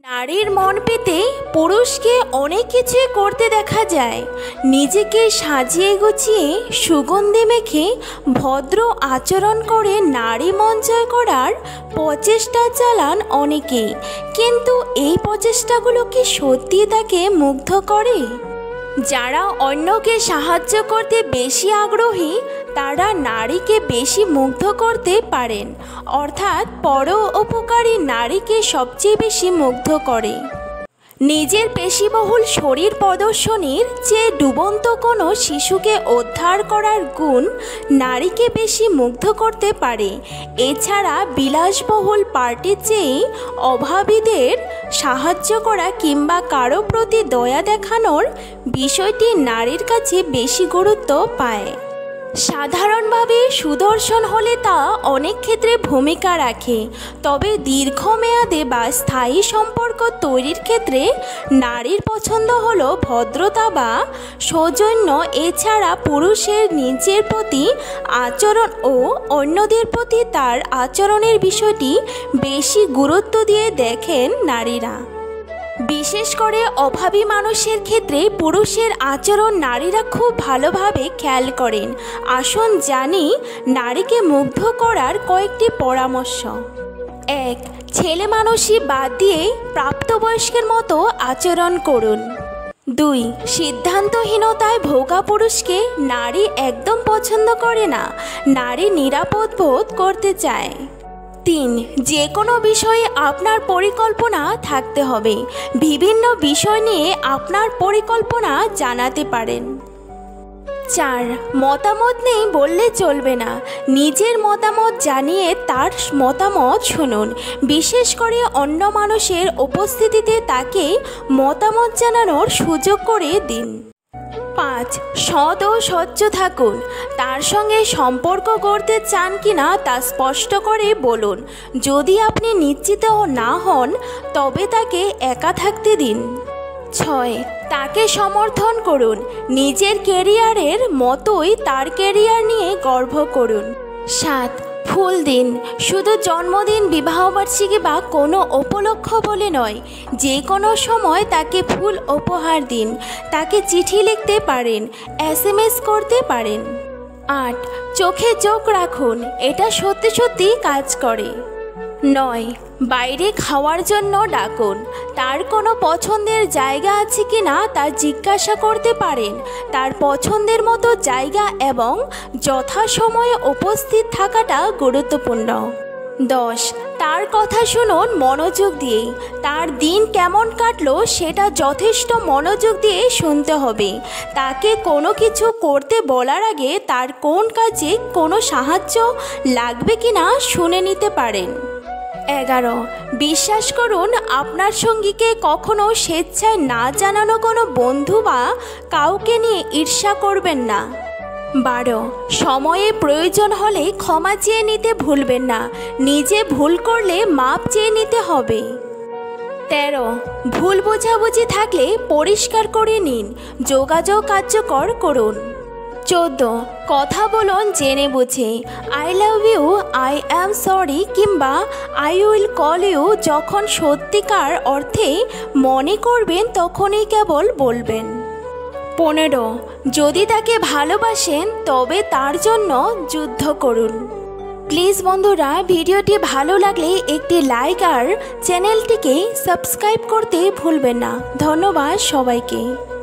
নারীর মন পেতে পুরুষকে অনেক কিছু করতে দেখা যায়। নিজেকে সাজিয়ে গুছিয়ে সুগন্ধি মেখে ভদ্র আচরণ করে নারী মন জয় করার প্রচেষ্টা চালান অনেকেই, কিন্তু এই প্রচেষ্টাগুলো কি সত্যি তাকে মুগ্ধ করে? যারা অন্যকে সাহায্য করতে বেশি আগ্রহী তারা নারীকে বেশি মুগ্ধ করতে পারেন, অর্থাৎ পরোপকারী নারীকে সবচেয়ে বেশি মুগ্ধ করে। নিজের পেশিবহুল শরীর প্রদর্শনীর চেয়ে ডুবন্ত কোনো শিশুকে উদ্ধার করার গুণ নারীকে বেশি মুগ্ধ করতে পারে। এছাড়া বিলাসবহুল পার্টির চেয়ে অভাবীদের সাহায্য করা কিংবা কারো প্রতি দয়া দেখানোর বিষয়টি নারীর কাছে বেশি গুরুত্ব পায়। সাধারণভাবে সুদর্শন হলে তা অনেক ক্ষেত্রে ভূমিকা রাখে, তবে দীর্ঘমেয়াদে বা স্থায়ী সম্পর্ক তৈরির ক্ষেত্রে নারীর পছন্দ হলো ভদ্রতা বা সৌজন্য। এছাড়া পুরুষের নিজের প্রতি আচরণ ও অন্যদের প্রতি তার আচরণের বিষয়টি বেশি গুরুত্ব দিয়ে দেখেন নারীরা। বিশেষ করে অভাবী মানুষের ক্ষেত্রে পুরুষের আচরণ নারীরা খুব ভালোভাবে খেয়াল করেন। আসুন জানি নারীকে মুগ্ধ করার কয়েকটি পরামর্শ। 1. ছেলে মানুষই বাদ দিয়ে প্রাপ্তবয়স্কের মতো আচরণ করুন। 2. সিদ্ধান্তহীনতায় ভোগা পুরুষকে নারী একদম পছন্দ করে না, নারী নিরাপদ বোধ করতে চায়। 3. যে কোনো বিষয়ে আপনার পরিকল্পনা থাকতে হবে। বিভিন্ন বিষয় নিয়ে আপনার পরিকল্পনা জানাতে পারেন। 4. মতামত নেই বললে চলবে না, নিজের মতামত জানিয়ে তার মতামত শুনুন। বিশেষ করে অন্য মানুষের উপস্থিতিতে তাকে মতামত জানানোর সুযোগ করে দিন। 5. সৎ ও স্বচ্ছ থাকুন। তার সঙ্গে সম্পর্ক গড়তে চান কিনা তা স্পষ্ট করে বলুন। যদি আপনি নিশ্চিত না হন তবে তাকে একা থাকতে দিন। 6. তাকে সমর্থন করুন। নিজের ক্যারিয়ারের মতোই তার ক্যারিয়ার নিয়ে গর্ব করুন। 7. ফুল দিন। শুধু জন্মদিন, বিবাহবার্ষিকী বা কোনো উপলক্ষ বলে নয়, যে কোনো সময় তাকে ফুল উপহার দিন। তাকে চিঠি লিখতে পারেন, SMS করতে পারেন। 8. চোখে চোখ রাখুন, এটা সত্যি সত্যি কাজ করে। 9. বাইরে খাওয়ার জন্য ডাকুন। তার কোনো পছন্দের জায়গা আছে কি না তা জিজ্ঞাসা করতে পারেন। তার পছন্দের মতো জায়গা এবং যথাসময়ে উপস্থিত থাকাটা গুরুত্বপূর্ণ। 10. তার কথা শুনুন মনোযোগ দিয়ে। তার দিন কেমন কাটলো সেটা যথেষ্ট মনোযোগ দিয়ে শুনতে হবে। তাকে কোনো কিছু করতে বলার আগে তার কোন কাজে কোনো সাহায্য লাগবে কিনা শুনে নিতে পারেন। 11. বিশ্বাস করুন, আপনার সঙ্গীকে কখনো স্বেচ্ছায় না জানানো কোনো বন্ধু বা কাউকে নিয়ে ঈর্ষা করবেন না। 12. সময়ে প্রয়োজন হলে ক্ষমা চেয়ে নিতে ভুলবেন না। নিজে ভুল করলে মাপ চেয়ে নিতে হবে। 13. ভুল বোঝাবুঝি থাকলে পরিষ্কার করে নিন। যোগাযোগ কার্যকর করুন। 14. কথা বলুন জেনে বুঝে। I love you, I am sorry কিংবা আই উইল কল ইউ যখন সত্যিকার অর্থে মনে করবেন তখনই কেবল বলবেন। 15. যদি তাকে ভালোবাসেন তবে তার জন্য যুদ্ধ করুন। প্লিজ বন্ধুরা, ভিডিওটি ভালো লাগলে একটি লাইক আর চ্যানেলটিকে সাবস্ক্রাইব করতে ভুলবেন না। ধন্যবাদ সবাইকে।